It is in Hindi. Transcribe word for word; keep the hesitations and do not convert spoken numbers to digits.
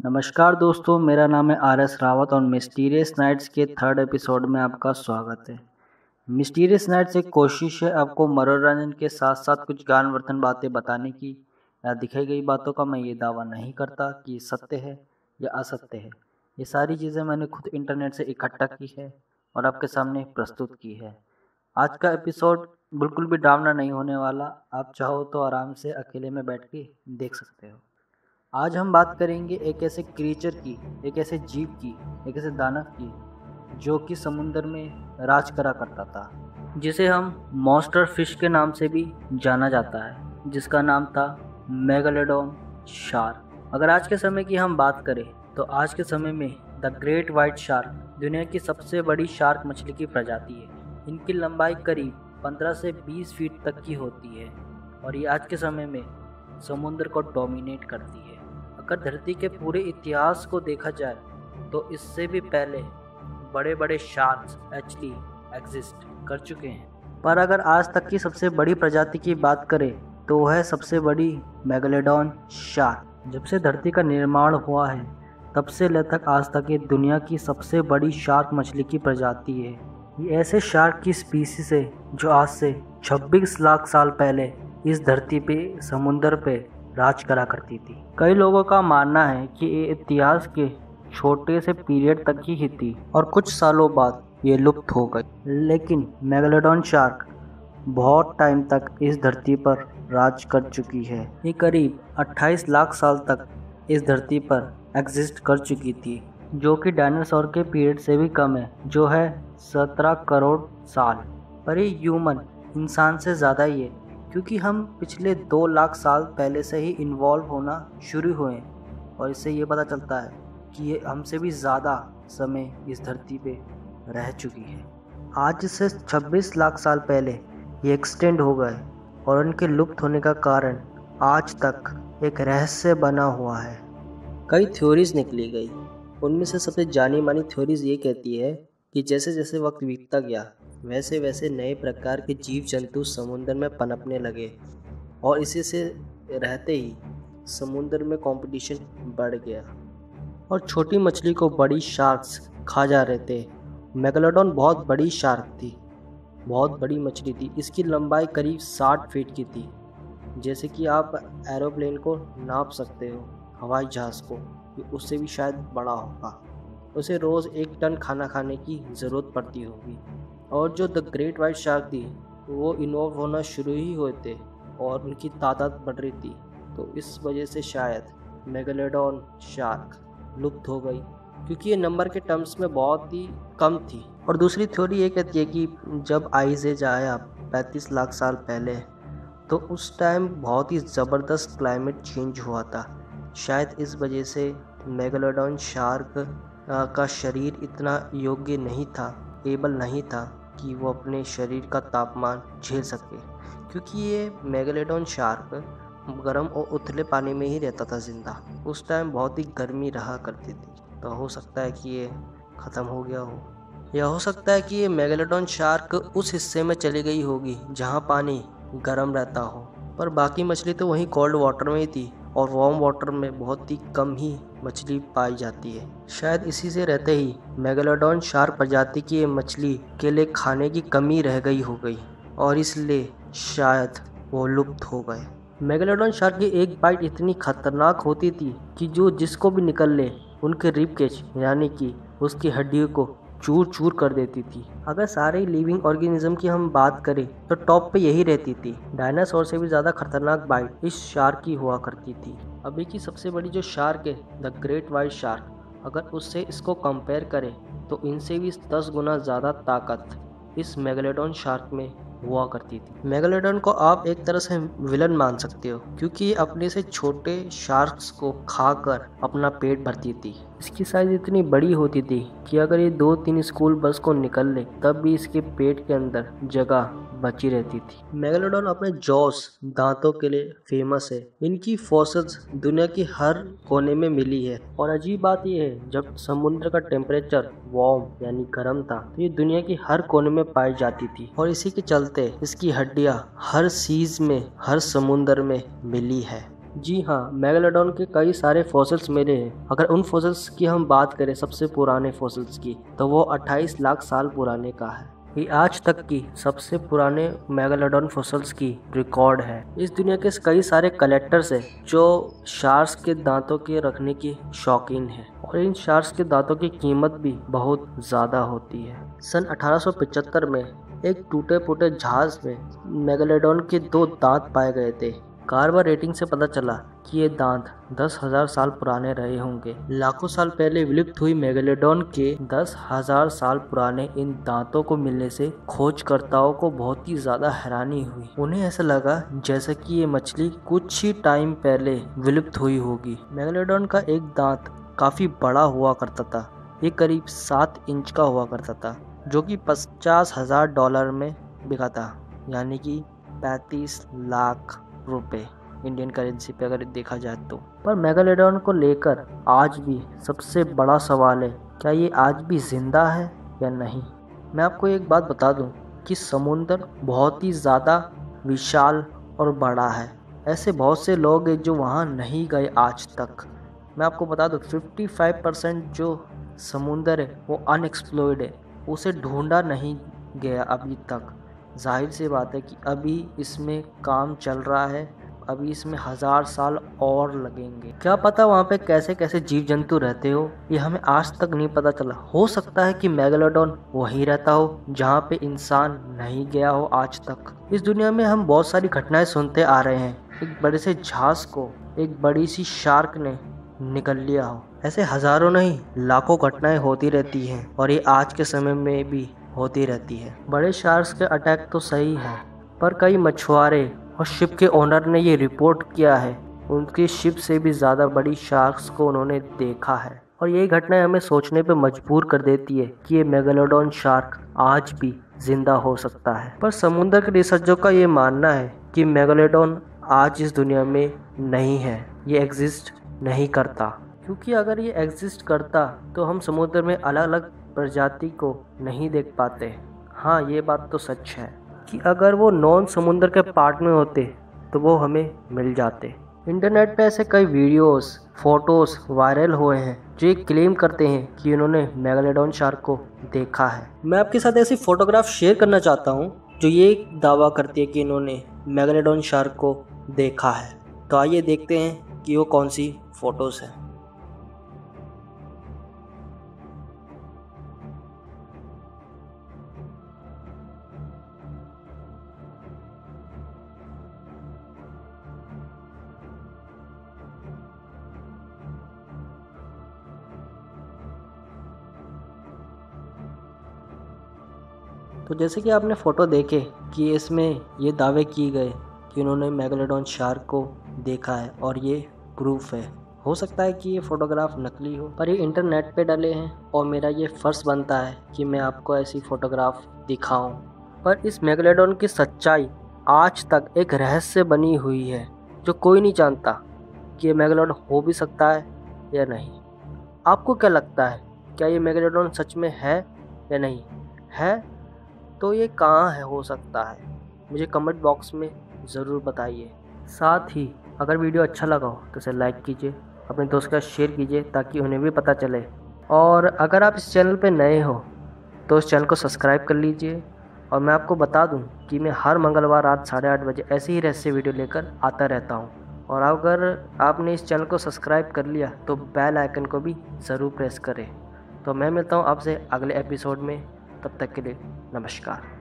नमस्कार दोस्तों, मेरा नाम है आर एस रावत और मिस्टीरियस नाइट्स के थर्ड एपिसोड में आपका स्वागत है। मिस्टीरियस नाइट्स एक कोशिश है आपको मनोरंजन के साथ साथ कुछ ज्ञानवर्धन बातें बताने की। या दिखाई गई बातों का मैं ये दावा नहीं करता कि सत्य है या असत्य है। ये सारी चीज़ें मैंने खुद इंटरनेट से इकट्ठा की है और आपके सामने प्रस्तुत की है। आज का एपिसोड बिल्कुल भी डरावना नहीं होने वाला। आप चाहो तो आराम से अकेले में बैठ के देख सकते हो। आज हम बात करेंगे एक ऐसे क्रीचर की, एक ऐसे जीव की, एक ऐसे दानव की जो कि समुंदर में राज करा करता था, जिसे हम मॉन्स्टर फिश के नाम से भी जाना जाता है, जिसका नाम था मेगालोडॉन शार्क। अगर आज के समय की हम बात करें तो आज के समय में द ग्रेट वाइट शार्क दुनिया की सबसे बड़ी शार्क मछली की प्रजाति है। इनकी लंबाई करीब पंद्रह से बीस फीट तक की होती है और ये आज के समय में समुद्र को डोमिनेट करती है। अगर धरती के पूरे इतिहास को देखा जाए तो इससे भी पहले बड़े बड़े शार्क्स एक्चुअली एग्जिस्ट कर चुके हैं, पर अगर आज तक की सबसे बड़ी प्रजाति की बात करें तो वह सबसे बड़ी मेगालोडॉन शार्क। जब से धरती का निर्माण हुआ है तब से लेकर आज तक ये दुनिया की सबसे बड़ी शार्क मछली की प्रजाति है। ये ऐसे शार्क की स्पीसीज है जो आज से छब्बीस लाख साल पहले इस धरती पे समुंदर पे राज करा करती थी। कई लोगों का मानना है कि ये इतिहास के छोटे से पीरियड तक ही, ही थी और कुछ सालों बाद ये लुप्त हो गई। लेकिन मेगालोडॉन शार्क बहुत टाइम तक इस धरती पर राज कर चुकी है। ये करीब अट्ठाईस लाख साल तक इस धरती पर एग्जिस्ट कर चुकी थी, जो कि डायनासोर के पीरियड से भी कम है, जो है सत्रह करोड़ साल। पर ये ह्यूमन इंसान से ज़्यादा ही है, क्योंकि हम पिछले दो लाख साल पहले से ही इन्वॉल्व होना शुरू हुए हैं और इससे ये पता चलता है कि ये हमसे भी ज़्यादा समय इस धरती पे रह चुकी है। आज से छब्बीस लाख साल पहले ये एक्सटेंड हो गए और उनके लुप्त होने का कारण आज तक एक रहस्य बना हुआ है। कई थ्योरीज निकली गई, उनमें से सबसे जानी मानी थ्योरीज ये कहती है कि जैसे जैसे वक्त बीतता गया वैसे वैसे नए प्रकार के जीव जंतु समुद्र में पनपने लगे और इसी से रहते ही समुद्र में कंपटीशन बढ़ गया और छोटी मछली को बड़ी शार्क्स खा जा रहे थे। मेगालोडॉन बहुत बड़ी शार्क थी, बहुत बड़ी मछली थी। इसकी लंबाई करीब साठ फीट की थी। जैसे कि आप एरोप्लेन को नाप सकते हो, हवाई जहाज़ को, उससे भी शायद बड़ा होगा। उसे रोज़ एक टन खाना खाने की ज़रूरत पड़ती होगी। और जो द ग्रेट वाइट शार्क थी वो इन्वॉल्व होना शुरू ही हुए थे और उनकी तादाद बढ़ रही थी, तो इस वजह से शायद मेगालोडॉन शार्क लुप्त हो गई, क्योंकि ये नंबर के टर्म्स में बहुत ही कम थी। और दूसरी थ्योरी ये कहती है कि जब आइस एज आया पैंतीस लाख साल पहले, तो उस टाइम बहुत ही ज़बरदस्त क्लाइमेट चेंज हुआ था। शायद इस वजह से मेगालोडॉन शार्क का शरीर इतना योग्य नहीं था, एबल नहीं था कि वो अपने शरीर का तापमान झेल सके, क्योंकि ये मेगालोडॉन शार्क गर्म और उथले पानी में ही रहता था जिंदा। उस टाइम बहुत ही गर्मी रहा करती थी, तो हो सकता है कि ये ख़त्म हो गया हो, या हो सकता है कि ये मेगालोडॉन शार्क उस हिस्से में चली गई होगी जहाँ पानी गर्म रहता हो, पर बाकी मछली तो वहीं कोल्ड वाटर में ही थी और वार्म वाटर में बहुत ही कम ही मछली पाई जाती है। शायद इसी से रहते ही मेगालोडॉन शार्क प्रजाति की ये मछली के लिए खाने की कमी रह गई हो गई और इसलिए शायद वो लुप्त हो गए। मेगालोडॉन शार्क की एक बाइट इतनी खतरनाक होती थी कि जो जिसको भी निकल ले उनके रिब केज यानी कि उसकी हड्डियों को चूर चूर कर देती थी। अगर सारे लिविंग ऑर्गेनिज्म की हम बात करें तो टॉप पे यही रहती थी। डायनासोर से भी ज़्यादा खतरनाक बाइट इस शार्क की हुआ करती थी। अभी की सबसे बड़ी जो शार्क है द ग्रेट वाइट शार्क, अगर उससे इसको कंपेयर करें तो इनसे भी दस गुना ज़्यादा ताकत इस मेगालोडॉन शार्क में हुआ करती थी। मेगालोडॉन को आप एक तरह से विलन मान सकते हो, क्योंकि ये अपने से छोटे शार्क्स को खाकर अपना पेट भरती थी। इसकी साइज इतनी बड़ी होती थी कि अगर ये दो तीन स्कूल बस को निकल ले तब भी इसके पेट के अंदर जगह बची रहती थी। मेगालोडॉन अपने जॉस दांतों के लिए फेमस है। इनकी फॉसिल्स दुनिया की हर कोने में मिली है और अजीब बात यह है, जब समुद्र का टेम्परेचर वार्म यानी गर्म था तो ये दुनिया की हर कोने में पाई जाती थी और इसी के चलते इसकी हड्डियां हर सीज में, हर समुद्र में मिली है। जी हाँ, मेगालोडॉन के कई सारे फॉसिल्स मिले हैं। अगर उन फॉसिल्स की हम बात करें, सबसे पुराने फॉसिल्स की, तो वो अट्ठाईस लाख साल पुराने का है। ये आज तक की सबसे पुराने मेगालोडॉन फॉसिल्स की रिकॉर्ड है। इस दुनिया के कई सारे कलेक्टर्स हैं जो शार्क्स के दांतों के रखने की शौकीन है, और इन शार्क्स के दांतों की कीमत भी बहुत ज़्यादा होती है। सन अठारह सौ पचहत्तर में एक टूटे फूटे जहाज में मेगालोडॉन के दो दांत पाए गए थे। कार्बन रेटिंग से पता चला कि ये दांत दस हजार साल पुराने रहे होंगे। लाखों साल पहले विलुप्त हुई मेगालोडॉन के दस हजार साल पुराने इन दांतों को मिलने से खोजकर्ताओं को बहुत ही ज्यादा हैरानी हुई। उन्हें ऐसा लगा जैसे कि ये मछली कुछ ही टाइम पहले विलुप्त हुई होगी। मेगालोडॉन का एक दांत काफी बड़ा हुआ करता था। ये करीब सात इंच का हुआ करता था, जो कि पचास हजार डॉलर में बिका था, यानी कि पैंतीस लाख रुपए इंडियन करेंसी पे अगर देखा जाए तो। पर मेगालोडॉन को लेकर आज भी सबसे बड़ा सवाल है, क्या ये आज भी जिंदा है या नहीं। मैं आपको एक बात बता दूं कि समुद्र बहुत ही ज़्यादा विशाल और बड़ा है। ऐसे बहुत से लोग हैं जो वहाँ नहीं गए आज तक। मैं आपको बता दूं पचपन परसेंट जो समुंदर है वो अनएक्सप्लोर्ड है, उसे ढूंढा नहीं गया अभी तक। जाहिर सी बात है कि अभी इसमें काम चल रहा है, अभी इसमें हजार साल और लगेंगे। क्या पता वहाँ पे कैसे कैसे जीव जंतु रहते हो, ये हमें आज तक नहीं पता चला। हो सकता है कि मेगालोडॉन वहीं रहता हो जहाँ पे इंसान नहीं गया हो आज तक। इस दुनिया में हम बहुत सारी घटनाएं सुनते आ रहे हैं। एक बड़े से जहाज को एक बड़ी सी शार्क ने निकल लिया हो, ऐसे हजारों नहीं लाखों घटनाएं होती रहती हैं, और ये आज के समय में भी होती रहती है। बड़े शार्क्स के अटैक तो सही है, पर कई मछुआरे और शिप के ओनर ने ये रिपोर्ट किया है, उनकी शिप से भी ज़्यादा बड़ी शार्क्स को उन्होंने देखा है। और यही घटनाएं हमें सोचने पे मजबूर कर देती है कि ये मेगालोडॉन शार्क आज भी जिंदा हो सकता है। पर समुद्र के रिसर्चरों का ये मानना है कि मेगालोडॉन आज इस दुनिया में नहीं है, ये एग्जिस्ट नहीं करता। क्योंकि अगर ये एग्जिस्ट करता तो हम समुद्र में अलग अलग प्रजाति को नहीं देख पाते। हाँ, ये बात तो सच है कि अगर वो नॉन समुद्र के पार्ट में होते तो वो हमें मिल जाते। इंटरनेट पे ऐसे कई वीडियोस, फोटोज वायरल हुए हैं जो ये क्लेम करते हैं कि उन्होंने मेगालोडॉन शार्क को देखा है। मैं आपके साथ ऐसी फोटोग्राफ शेयर करना चाहता हूँ जो ये दावा करती है कि इन्होंने मेगालोडॉन शार्क को देखा है। तो आइए देखते हैं कि वो कौन सी फोटोज हैं। तो जैसे कि आपने फ़ोटो देखे कि इसमें ये दावे किए गए कि उन्होंने मेगालोडॉन शार्क को देखा है, और ये प्रूफ है। हो सकता है कि ये फ़ोटोग्राफ नकली हो, पर ये इंटरनेट पे डले हैं और मेरा ये फ़र्ज़ बनता है कि मैं आपको ऐसी फ़ोटोग्राफ दिखाऊं। पर इस मेगालोडॉन की सच्चाई आज तक एक रहस्य बनी हुई है, जो कोई नहीं जानता कि ये मेगालोडॉन हो भी सकता है या नहीं। आपको क्या लगता है, क्या ये मेगालोडॉन सच में है या नहीं है? तो ये कहाँ है हो सकता है, मुझे कमेंट बॉक्स में ज़रूर बताइए। साथ ही अगर वीडियो अच्छा लगा हो तो इसे लाइक कीजिए, अपने दोस्त का शेयर कीजिए ताकि उन्हें भी पता चले। और अगर आप इस चैनल पे नए हो तो इस चैनल को सब्सक्राइब कर लीजिए। और मैं आपको बता दूं कि मैं हर मंगलवार रात साढ़े आठ बजे ऐसे ही रहस्य वीडियो लेकर आता रहता हूं। और अगर आपने इस चैनल को सब्सक्राइब कर लिया तो बेल आइकन को भी ज़रूर प्रेस करें। तो मैं मिलता हूं आपसे अगले एपिसोड में, तब तक के लिए नमस्कार।